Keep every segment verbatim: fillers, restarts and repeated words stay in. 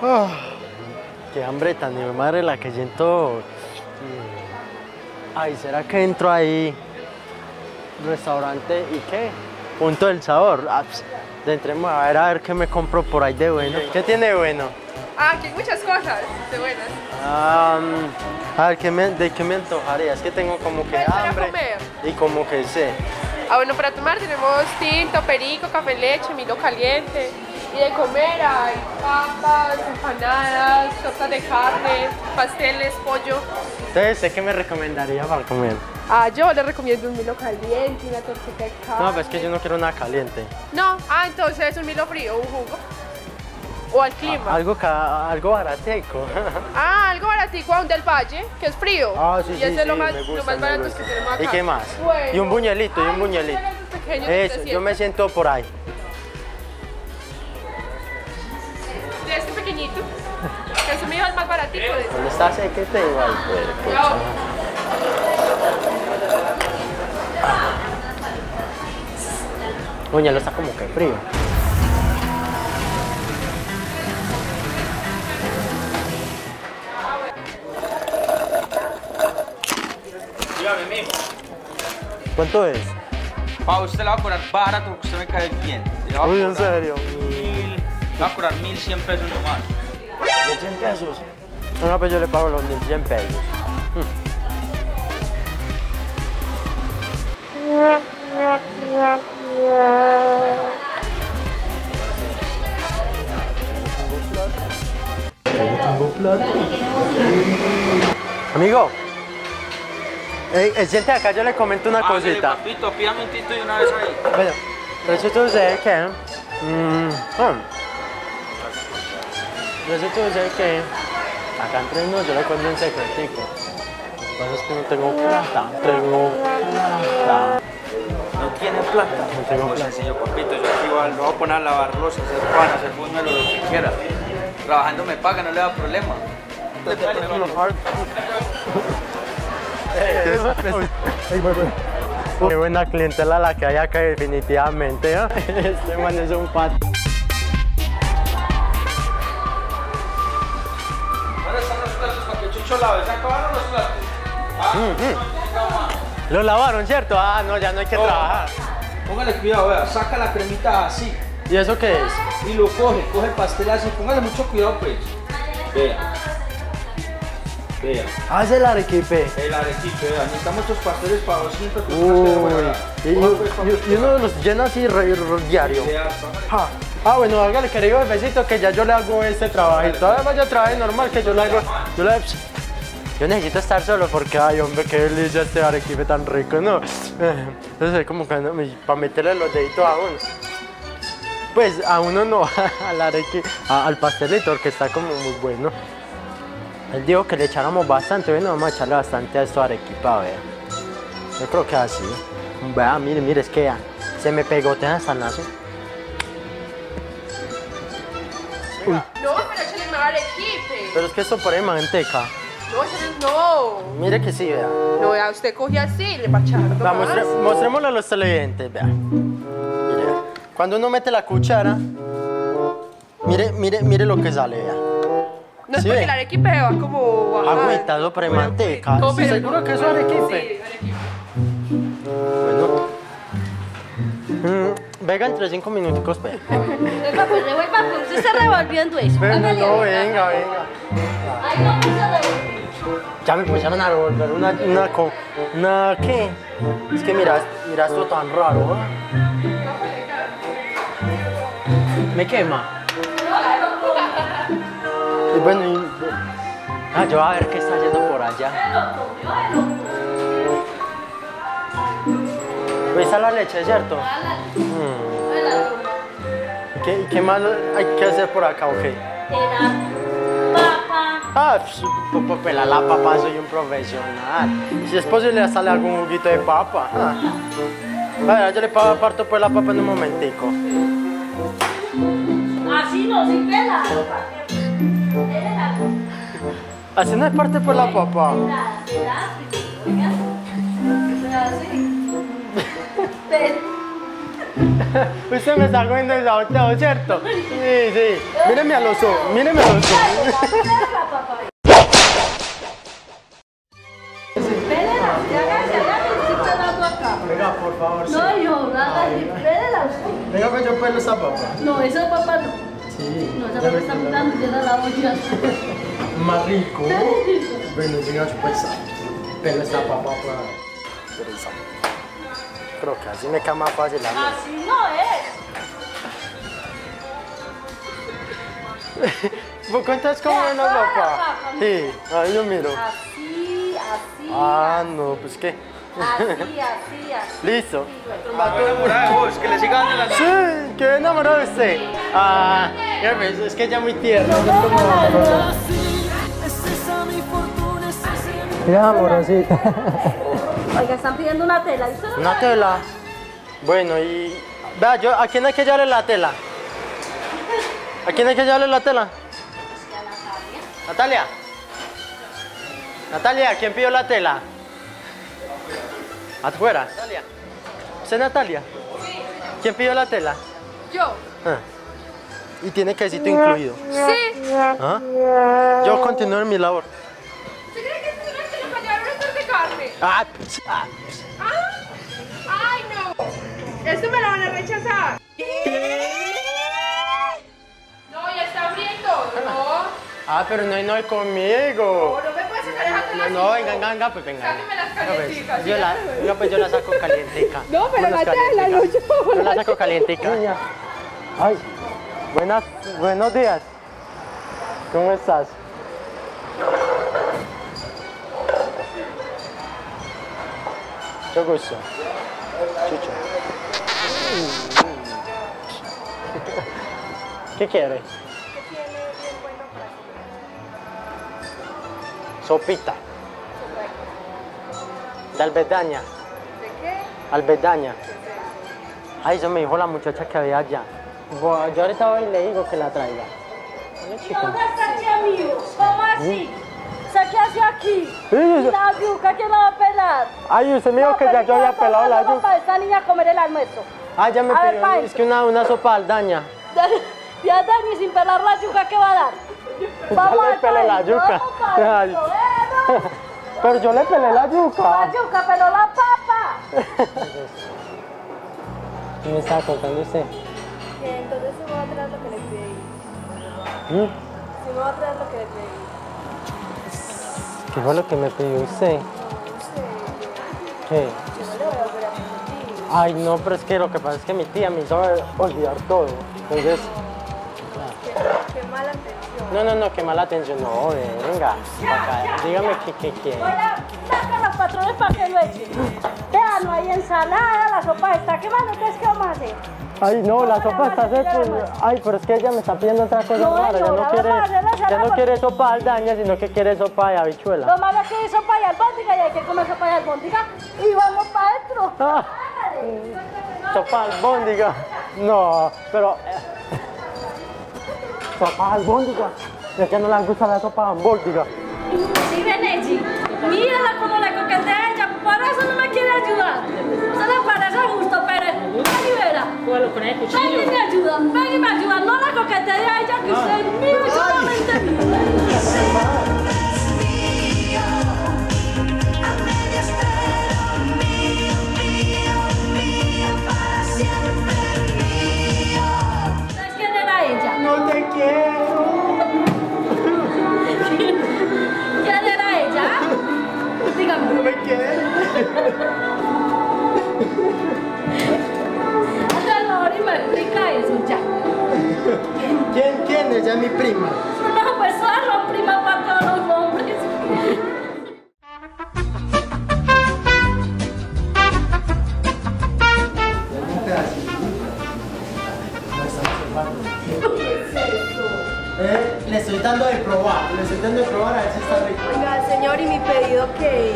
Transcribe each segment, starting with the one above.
Oh, qué hambre tan de mi madre la que siento. Ay, ¿será que entro ahí? Restaurante y qué? Punto del sabor. Ah, pues, entremos a ver a ver qué me compro por ahí de bueno. ¿Qué tiene de bueno? Ah, aquí hay muchas cosas de buenas. Um, a ver, ¿qué me, ¿de qué me antojaría? Es que tengo como que hambre comer? Y como que sé. Ah, bueno, para tomar tenemos tinto, perico, café leche, Milo caliente. Y de comer hay papas, empanadas, tortas de carne, pasteles, pollo. Entonces, ¿usted qué me recomendaría para comer? Ah, yo le recomiendo un Milo caliente, una tortita de carne. No, pues es que yo no quiero nada caliente. No, ah, entonces un Milo frío, un jugo. O al clima. Ah, algo, ca algo barateco. Ah, algo baratico, un del Valle, que es frío. Ah, sí, y sí, ese sí, es lo más, me gusta, lo más me barato gusta. que tenemos acá. ¿Y qué más? Bueno. Y un buñuelito, y un Ay, buñuelito. unos pequeños de Eso, yo trescientos. me siento por ahí. De este pequeñito, que es mío el más baratico de este. ¿Dónde está ese que tengo ahí? Pues, pues, No. buñuelo está como que frío. Dígame, mijo. ¿Cuánto es? Pa, usted le va a cobrar barato porque usted me cae bien. Le va a Uy, ¿en cobrar serio? Mil, le va a cobrar mil cien pesos nomás. ¿Mil cien pesos? No, pues yo le pago los mil cien pesos. Amigo, eh, eh, siente acá, yo le comento una Hágale, cosita. papito, pídame un tito de una vez ahí. Bueno, resulta usted que... Mm, ah, resulta usted que... Acá entre nos yo le cuento un secretico. Lo que pasa es que no tengo plata. Tengo plata. ¿No tiene plata? No tengo Muy plata. sencillo, papito. Yo aquí voy a, lo voy a poner a lavar losa, hacer pan, hacer buñuelo, lo que quiera. Trabajando me paga, no le da problema. Qué buena clientela la que hay acá definitivamente, ¿eh? Este man es un pato. ¿Dónde están los platos para que Chucho lave? ¿Se acabaron los platos? Ah, no tenga más. ¿Lo lavaron, cierto? Ah, no, ya no hay que No, trabajar. Póngale cuidado, vea, saca la cremita así ¿Y eso qué es? y lo coge, coge el pastel así, póngale mucho cuidado pues. Vea. Vea. Ah, es el arequipe. El arequipe, vea, necesitamos estos pasteles para doscientas Uy, personas. y, y- y uno los llena así re- re- diario. Ah, ah, bueno, hágale querido jefecito que ya yo le hago este trabajito. Además yo trabajo normal que yo le hago. Yo, le, yo necesito estar solo porque, ay, hombre, qué delicia este arequipe tan rico, ¿no? Entonces es como que no, para meterle los deditos a uno. Pues a uno no, al arequipe, a- al pastelito, porque está como muy bueno. Él dijo que le echáramos bastante, bueno, vamos a echarle bastante a esto arequipa, a ver. Yo creo que así. Vea, mire, mire, es que ya se me pegotea hasta el nazo. Uy, No, pero échale más arequipe. pero es que esto pone manteca. No, échale, no. Mire que sí, vea. No, vea, usted coge así, le va a echar. Va, más. mostre- mostrémoslo a los televidentes, vea. Mire, vea. Cuando uno mete la cuchara, mire, mire, mire lo que sale, vea. No es ¿Sí porque ve? el arequipe va como bajado. Agüita, eso pone manteca. ¿Cómo, pero- ¿Seguro que eso es arequipe? Sí, arequipe. Bueno. Mm, venga entre cinco minuticos, ve. Venga, pues revuelva, pues usted está revolviendo eso. Ven, Hágale. no, venga, venga. Ay, no, pues se revuelve. Ya me pusieron a revolver una, una, co- una, ¿qué? Es que mira, mira esto tan raro, ¿eh? Me quema. Y bueno, y, ah, yo voy a ver qué está haciendo por allá. ¿Ves a la leche, cierto? Mm. ¿Y qué, y qué más hay que hacer por acá, o qué? Papa. Ah, pues, pelar la papa, soy un profesional. Si es posible, hasta le hago un juguito de papa. Ah. A ver, yo le pa- parto pues la papa en un momentico. Así no, sin pela. Así no es parte por la papa. Usted me está comiendo el saboteo, ¿cierto? Sí, sí. Míreme a los ojos, míreme a los ojos. Pélela, ya hágase allá que estoy pelando acá. Venga, por favor. No, hijo, hágase, pélela usted. Venga, pues yo pelo esa papa. No, esa papa no. Sí. No, esa papa está mirando, ya la olla. Más rico. Bueno, venga, pues pelo esta papa para pereza. Creo que así me queda más fácil. Así no es. ¿Cuánto es como una papa? Sí, ahí yo miro. Así, así. Ah, no, pues qué. Así, así, así. Listo. Estoy enamorada de vos, que le siga dando la... Sí, qué enamorado de usted. Ah, ya ves, es que ella es muy tierna. Mira, amorosita. Oiga, están pidiendo una tela. ¿Y usted no Una sabe? tela. Bueno, y... Vea, yo, ¿a quién hay que llevarle la tela? ¿A quién hay que llevarle la tela? Natalia. Natalia, ¿quién pidió la tela? Afuera. Natalia. ¿Usted es Natalia? Sí. ¿Quién pidió la tela? Yo. Ah. Y tiene quesito incluido. Sí. ¿Ah? Yo continúo en mi labor. ¿Usted cree que es una tela para llevar una torta de carne? Ah, pues, ah. ¿Ah? ¡Ay, no! Esto me lo van a rechazar. No, ya está abriendo. No. Ah, pero no hay no hay conmigo. No, no me puedes sacar esa tela. No, no, venga, venga, pues venga. Sáqueme las Venga, pues, calienticas, yo la, yo, pues yo la saco calientica. No, pero Vámonos la tela, no calientica. yo. Yo la saco calientica. Niña. Ay, buenas, buenos días. ¿Cómo estás? Mucho gusto. Chucho. ¿Qué quiere? Sopita. De albedaña. ¿De qué? Albedaña. Ay, eso me dijo la muchacha que había allá. Bueno, yo ahorita voy y le digo que la traiga. Hola, chica. ¿Dónde está aquí, amigo? ¿Cómo así? ¿Se qué hace aquí? Sí, sí. La yuca, ¿quién la va a pelar? Ay, usted me dijo No, que pero ya yo había ¿qué pelado la vamos yuca. para esta niña a comer el almuerzo? Ah, ya me A ver, pidió. pa' Es que una, una sopa de aldaña. Ya Dani, sin pelar la yuca, ¿qué va a dar? Ya le al pelé la país, yuca. vamos pa' Ay. esto, bueno. Pero yo le pelé la La yuca. yuca, pero la papa. ¿Qué me estaba contando usted? Que entonces se me va a traer lo que le pedí. ¿Mm? Se me va a traer lo que le pedí. ¿Qué fue lo que me pidió usted? ¿Qué? Yo no le voy a volver a pedir. Ay, no, pero es que lo que pasa es que mi tía me hizo olvidar todo. Entonces, Qué mala atención. no, no, no, qué mala atención. No, venga, acá, dígame qué, qué quiere. Oiga, saca los patrones para que lo echen. Vean, no hay ensalada, la sopa está quemando, entonces ¿qué vamos a hacer? Ay, no, la sopa está hecha. Ay, pero es que ella me está pidiendo otra cosa No, rara. Ya no, no la quiere, vamos a hacer la ya ensalada no porque- quiere sopa de aldaña, sino que quiere sopa de habichuela. Lo malo es que hay sopa y albóndiga y hay que comer sopa y albóndiga y vamos para adentro. Ah, sopa de albóndiga. No, pero... eh, sopa de albóndiga. Es que no le gusta la sopa de albóndiga. Sí, Benechi, mírala como la coquetea ella, por eso no me quiere ayudar. Se le parece justo, pero ven y verá. Ven y me ayuda, ven y me ayuda. No la coquetea ella, que usted es mío y solamente mío. ¿Sabes quién era ella? No te quiero. ¿Quién era ella? Dígame. No me quieres. Hazle el favor y me explica eso ya. ¿Quién, quién? Ella es mi prima. No, pues solo prima para todos los hombres. Eh, le estoy dando de probar, le estoy dando de probar a ver si está rico. Oiga, señor, ¿y mi pedido qué?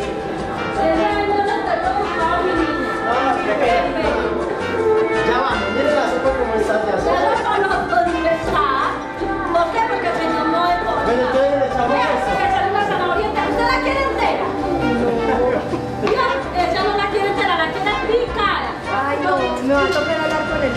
Ya va, mire la sopa como está ya. Ya lo conozco, ¿dónde está? ¿Por qué? Porque si no, no es por Bueno, entonces le echamos Mira, eso. que echarle una zanahoria entera. ¿Usted la quiere entera? Mira, ella no la quiere entera, la quiere picada. Ay, no, me va a tocar hablar con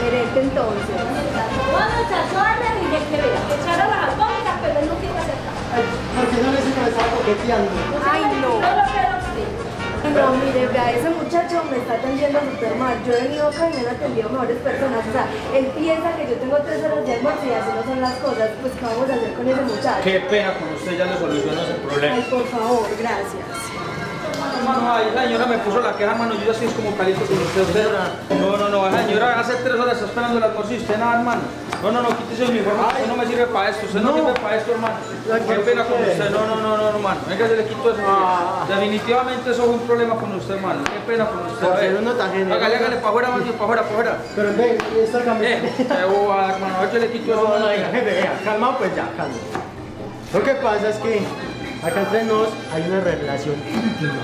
coqueteando. Ay, no. No, mire, vea, ese muchacho me está atendiendo súper mal. Yo he venido acá y me han atendido mejores personas. O sea, él piensa que yo tengo tres horas de almuerzo y así no son las cosas. Pues, ¿qué vamos a hacer con ese muchacho? Qué pena con usted, ya le soluciono ese problema. Ay, por favor, gracias. Hermano, ay, la señora me puso la queja, hermano, yo ya estoy como caliente con usted. usted no, no, no, la señora hace tres horas está esperando el almuerzo y usted nada, hermano. No, no, no, quítese el uniforme, usted no me sirve para esto, usted no, no sirve para esto, hermano. Qué pena con usted, no, no, no, no, hermano. Venga, se le quito eso. Ah. Definitivamente eso fue un problema con usted, hermano. Qué pena con usted. Por ser uno tan generoso. Hágale, hágale, para afuera, más bien, para afuera, para afuera. Pero ven, esta camiseta. Eh, qué boba, hermano, a ver, yo le quito eso. No, no, venga, jefe, venga, calma, pues ya, calma. Lo que pasa es que acá entre nos hay una relación íntima.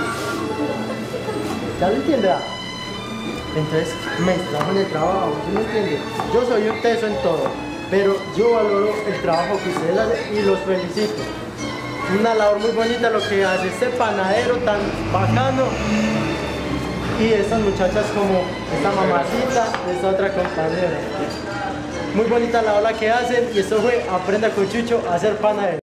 ¿Ya lo entiende? Entonces me trabajo en el trabajo, ¿sí me entiende? Yo soy un teso en todo, pero yo valoro el trabajo que ustedes hacen y los felicito. Una labor muy bonita lo que hace este panadero tan bacano y estas muchachas como esta mamacita, esta otra compañera. Muy bonita la ola que hacen y esto fue Aprenda con Chucho a hacer panadero.